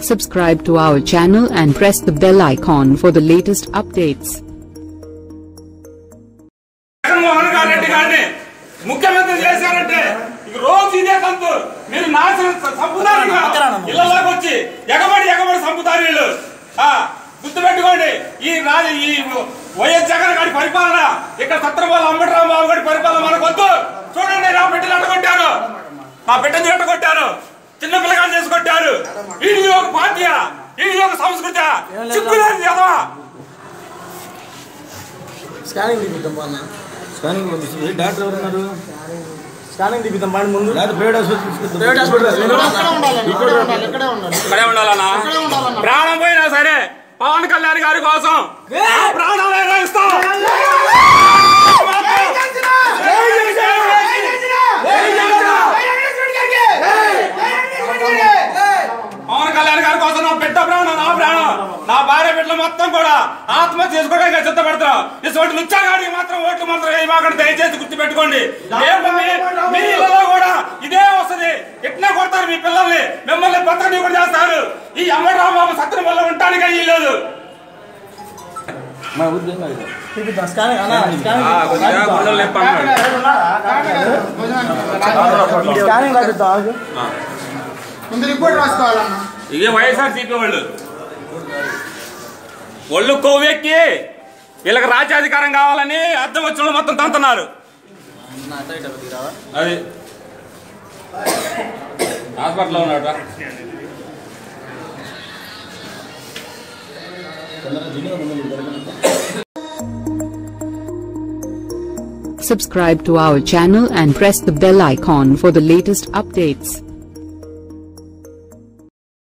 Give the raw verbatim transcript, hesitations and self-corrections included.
Subscribe to our channel and press the bell icon for the latest updates. ముఖ్యమంత్రి చేశారంటే రోజు ఇదే కంతు మీరు నాశనం సంపుతారుగా ఇళ్ళలోకి వచ్చి ఎగబడి ఎగబడి సంపుతారు వీళ్ళు. గుర్తుపెట్టుకోండి, ఈ రాజు ఈ వైఎస్ జగన్ గారి పరిపాలన, ఇక్కడ సత్రబాబు అంబటరాంబాబు గారి పరిపాలన మనకు వద్దు. చూడండి, నా బిడ్డలు ఎట్టగొట్టారు, మా బిడ్డను ఎట్టగొట్టారు, చిన్న పిల్లగాలు చేసుకొట్టారు. ఇది ఒక పార్టీయా? ఇది ఒక సంస్కృతి? చిక్కులేదు కదా. స్కానింగ్ తీపిద్దాం. స్కానింగ్ పంపిస్తుంది. డాక్టర్ ఎవరు ఉన్నారు? స్కానింగ్ తీపిద్దాం. బండి ముందు ప్రైవేట్ హాస్పిటల్ ప్రైవేట్ హాస్పిటల్ ఇక్కడే ఉండాలన్నా. ప్రాణం పోయినా సరే పవన్ కళ్యాణ్ గారి కోసం ప్రాణాలు ఇస్తాం. పవన్ కళ్యాణ్ గారి కోసం నా బిడ్డ ప్రాణం, నా ప్రాణం, నా భార్య బిడ్డలు మొత్తం కూడా ఆత్మహత్య చేసుకోవడానికి సిద్ధపడతాం. ఇటువంటి లుచ్చాగాడికి మాత్రం ఓట్లు మాత్రం వేయమాకండి, దయచేసి గుర్తు పెట్టుకోండి. మీ ఇళ్ళలో కూడా ఇదే వస్తుంది. ఇట్లా కొడతారు మీ పిల్లల్ని, మిమ్మల్ని బతకని కూడా చేస్తారు. ఈ అంబటరాంబాబు సత్యం వల్ల ఉండటానికి వీల్లేదు. ఇదే వైఎస్ఆర్ సిపి వాళ్ళు ఒళ్ళు కొవ్వెక్కి వీళ్ళకి రాజ్యాధికారం కావాలని అర్థం వచ్చిన మొత్తం తంతున్నారు. అది హాస్పిటల్లో ఉన్నాడు. Subscribe to our channel and press the bell icon for the latest updates.